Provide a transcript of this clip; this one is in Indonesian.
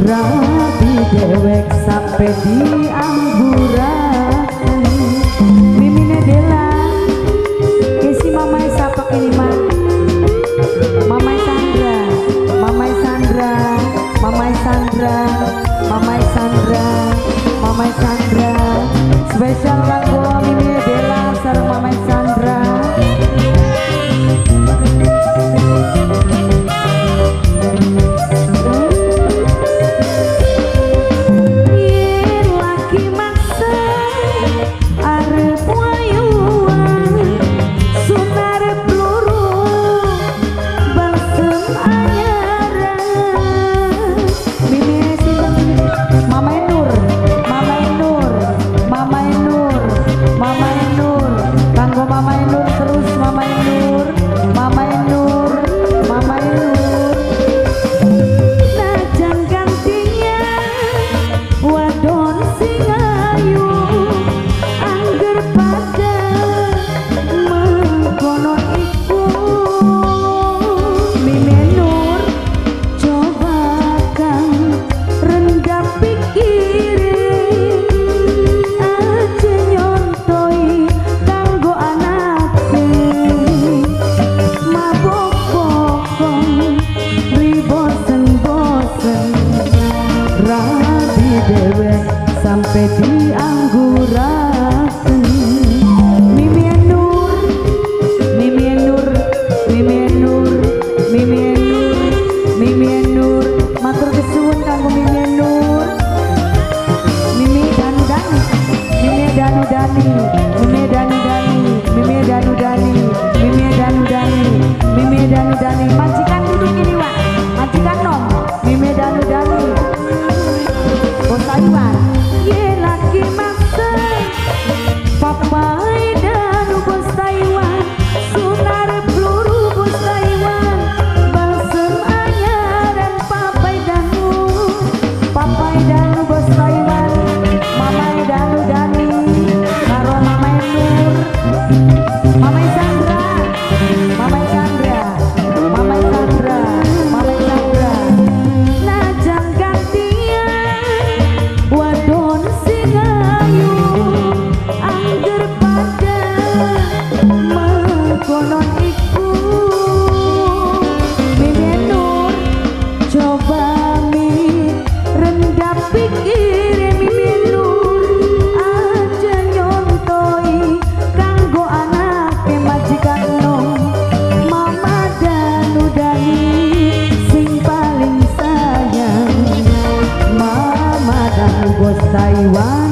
rapi dewek sampai di amburaken. Mimine Dela isi mamai sapa kini mah mamai Sandra, mamai Sandra, mamai Sandra, mamai Sandra, mamai Sandra, spesial kanggo Mimine Dela sareng mamai Sandra. Sampai di angguraken. Mimi Nur, Mimi Nur, Mimi Nur, Mimi Nur, Mimi Nur, matur kesuwun kanggo Mimi Nur. Mimi Danu Dani, Mimi Danu Dani, Mimi Danu Dani, Mimi Danu Dani, Mimi Danu Dani, Mimi Danu Dani. Majikan duduk ini Wak, majikan nom, Mimi Danu Dani. Bos Taiwan. Papai dan bos Taiwan, sunar peluru bos Taiwan, balsem anyar dan papai dan bos Taiwan, mamai Danu Dani, karo mamai Nur, mamai Sandra, mamai Sandra, mamai Sandra, mamai Sandra, najan gantian, wadon sing ayu. Angger pada mengkonon iku Mimi Nur, coba mi rendah pikir Mimi Nur, aja nyontoi kanggo anake majikan nom, Mama Danu Dani sing paling sayang, Mama Danu bos Taiwan.